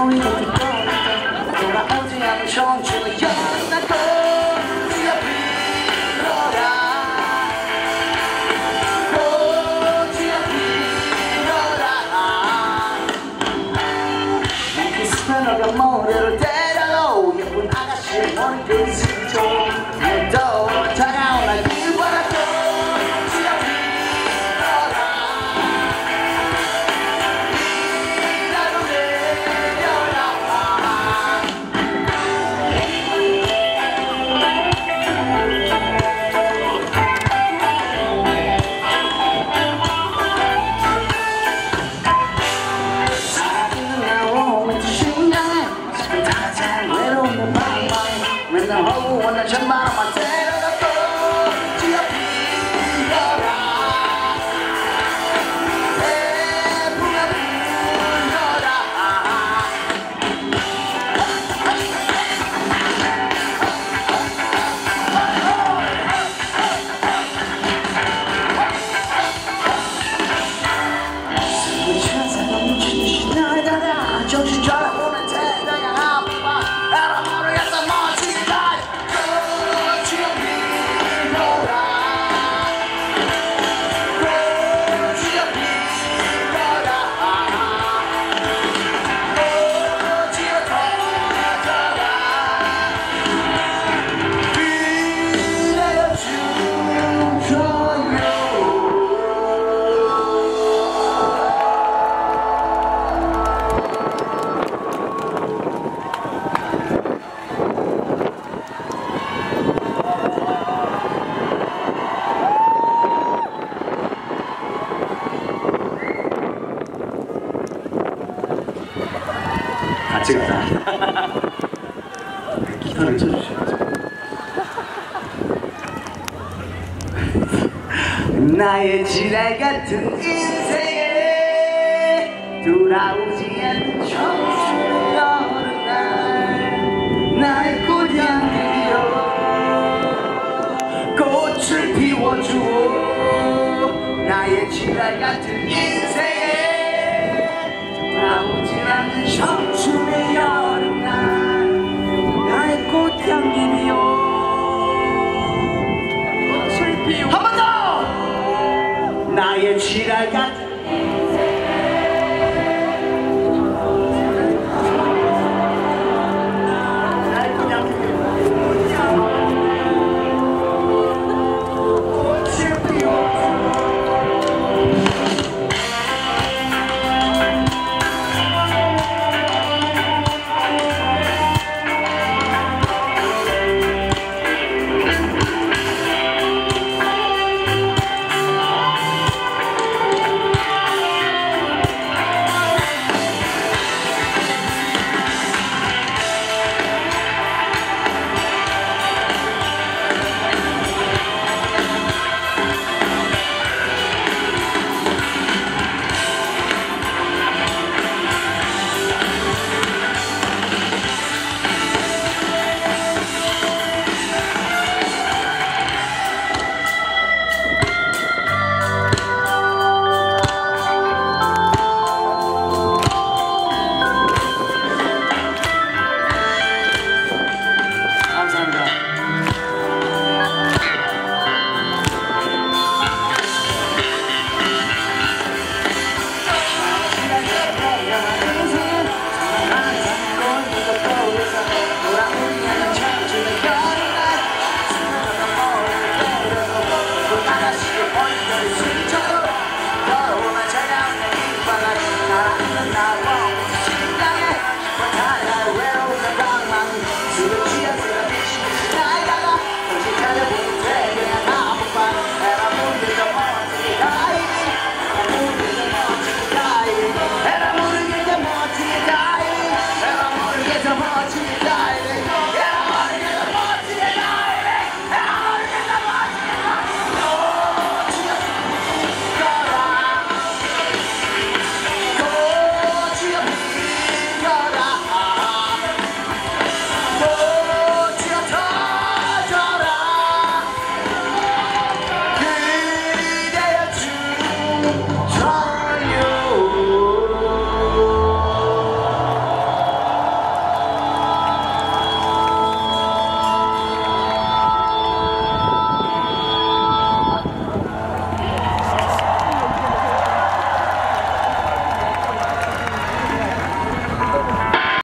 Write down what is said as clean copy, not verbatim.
소리도 듣고 돌아오지 않는 청춘을 연나고 네가 빌어라 꽃이야 빌어라 이 스페너가 모래를 때려도 예쁜 아가씨의 머리를 스쳐 또 다가온 날 빌어라 꽃이야 빌어라 비라도 내려라 사랑은 나오면 심장에 다잘 외로운 밤밤 맨날 허구한 날 전마음만 데려다 꽃이야 빌어라 태풍아 불러라 천사가 묻히듯이 날 따라 정신 차려보는 태양아 아빠 나라 모르겠어 멋지다 꽃이야 빌어라 꽃이야 빌어라 꽃이야 터져라 빌어줘요 같이 가자. 기타를 쳐주셔야죠. 나의 지랄 같은 인생에 돌아오지 않는 청춘의 어느 날 나의 꽃향기로 꽃을 피워주오 나의 지랄 같은 인생에